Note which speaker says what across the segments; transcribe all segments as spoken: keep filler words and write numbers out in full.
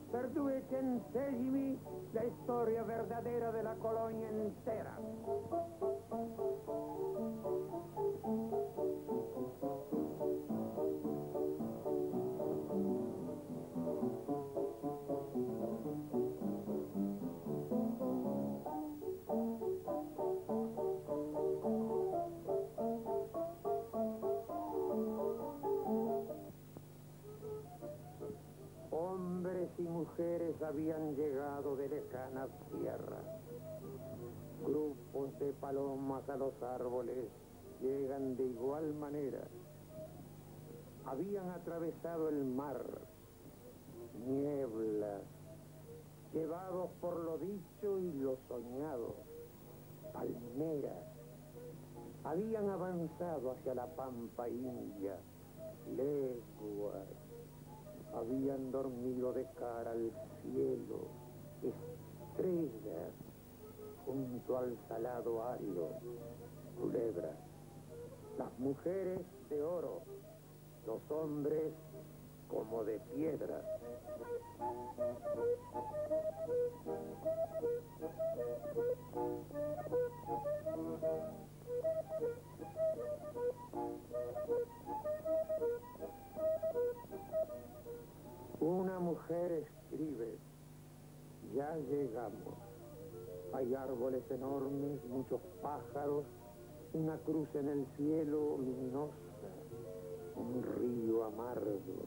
Speaker 1: per due centesimi la storia verdadera de la colonia entera. Hombres y mujeres habían llegado de lejanas tierras. Grupos de palomas a los árboles llegan de igual manera. Habían atravesado el mar, nieblas, llevados por lo dicho y lo soñado, palmeras. Habían avanzado hacia la pampa india, leguas. Habían dormido de cara al cielo, estrellas, junto al salado árido, culebras. Las mujeres de oro, los hombres como de piedra. Una mujer escribe: ya llegamos. Hay árboles enormes, muchos pájaros, una cruz en el cielo luminosa, un río amargo.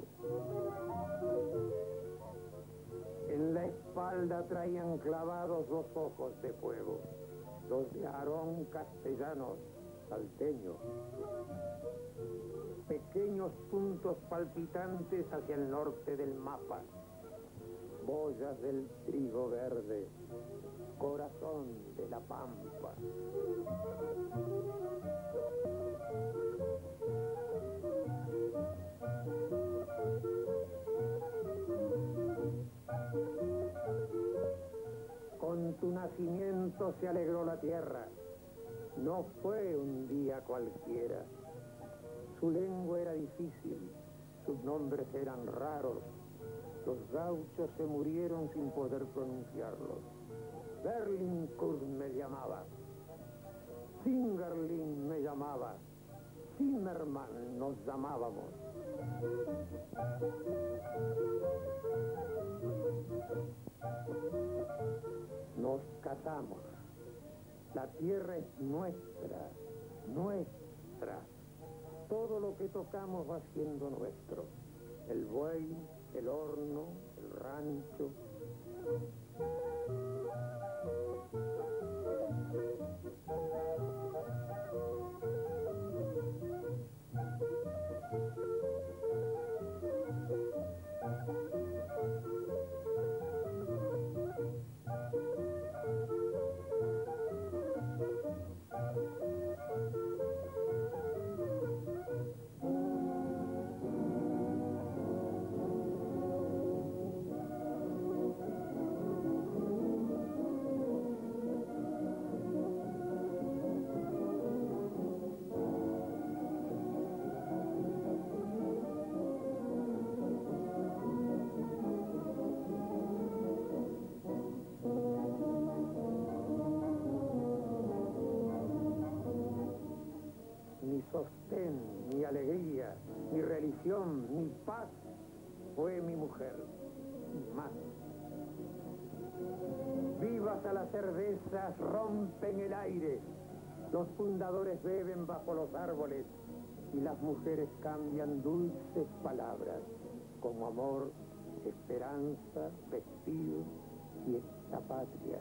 Speaker 1: En la espalda traían clavados dos ojos de fuego, los de Aarón Castellanos, salteño. Pequeños puntos palpitantes hacia el norte del mapa. Boyas del trigo verde, corazón de la pampa. Con tu nacimiento se alegró la tierra. No fue un día cualquiera. Su lengua era difícil, sus nombres eran raros. Los gauchos se murieron sin poder pronunciarlos. Berlincourt me llamaba, Singerlin me llamaba, Zimmermann nos llamábamos. Nos casamos. La tierra es nuestra, nuestra. Todo lo que tocamos va siendo nuestro. El buey, el horno, el rancho. Mi sostén, mi alegría, mi religión, mi paz, fue mi mujer, y más. Vivas a las cervezas rompen el aire, los fundadores beben bajo los árboles y las mujeres cambian dulces palabras como amor, esperanza, vestido y esta patria.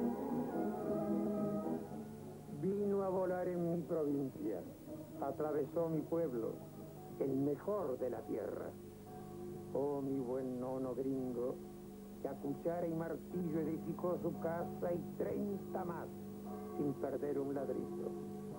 Speaker 1: Vino a volar en mi provincia, atravesó mi pueblo, el mejor de la tierra. Oh, mi buen nono gringo, que a cuchara y martillo edificó su casa y treinta más, sin perder un ladrillo.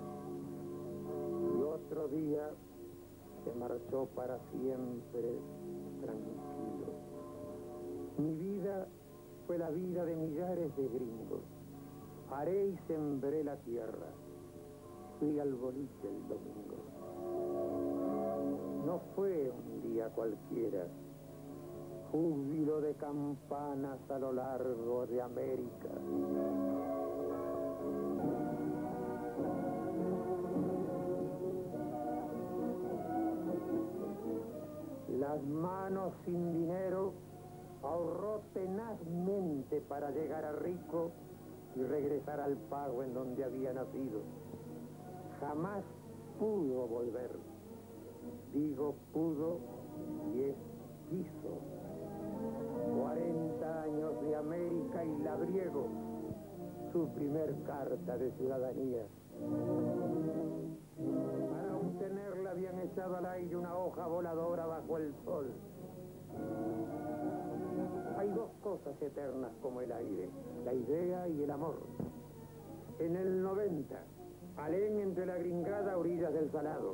Speaker 1: Y otro día se marchó para siempre tranquilo. Mi vida fue la vida de millares de gringos. Haré y sembré la tierra. Fui al boliche el domingo. No fue un día cualquiera. júbilo de campanas a lo largo de América. Las manos sin dinero ahorró tenazmente para llegar a rico y regresar al pago en donde había nacido. Jamás pudo volver. Digo pudo y es quiso. cuarenta años de América y labriego, su primer carta de ciudadanía. Para obtenerla habían echado al aire una hoja voladora bajo el sol. Hay dos cosas eternas como el aire, la idea y el amor. En el noventa, Alén entre la gringada a orillas del Salado.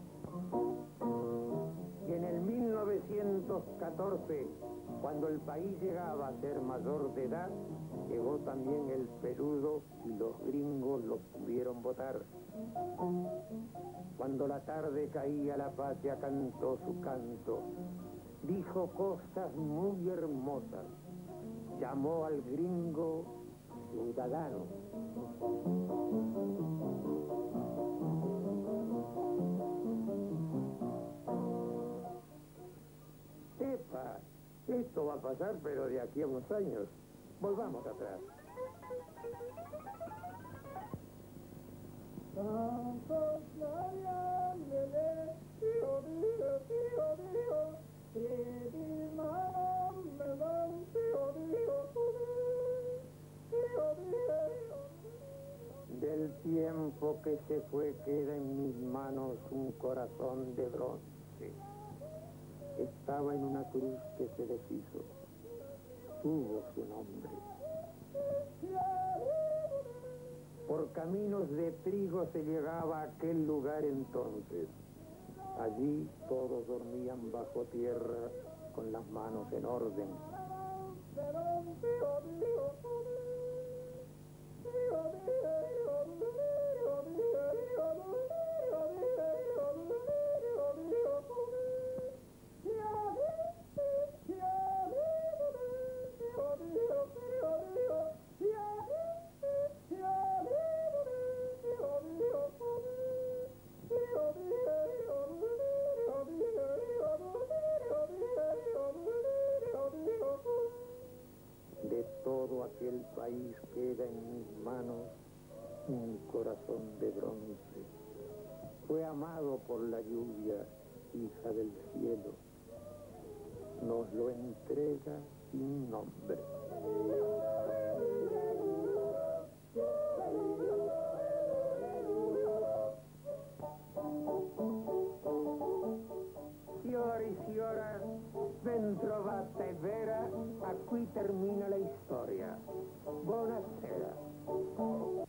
Speaker 1: Y en el mil novecientos catorce, cuando el país llegaba a ser mayor de edad, llegó también el peludo y los gringos lo pudieron votar. Cuando la tarde caía, la patria cantó su canto. Dijo cosas muy hermosas. Llamó al gringo ciudadano. Epa, esto va a pasar, pero de aquí a unos años. Volvamos atrás. Del tiempo que se fue queda en mis manos un corazón de bronce. Estaba en una cruz que se deshizo. Tuvo su nombre. Por caminos de trigo se llegaba a aquel lugar entonces. Allí todos dormían bajo tierra con las manos en orden. De todo aquel país queda en mis manos un corazón de bronce. Fue amado por la lluvia, hija del cielo. Nos lo entrega sin nombre. Signori, signora, ben trovata e vera, a qui termina la storia. Buonasera.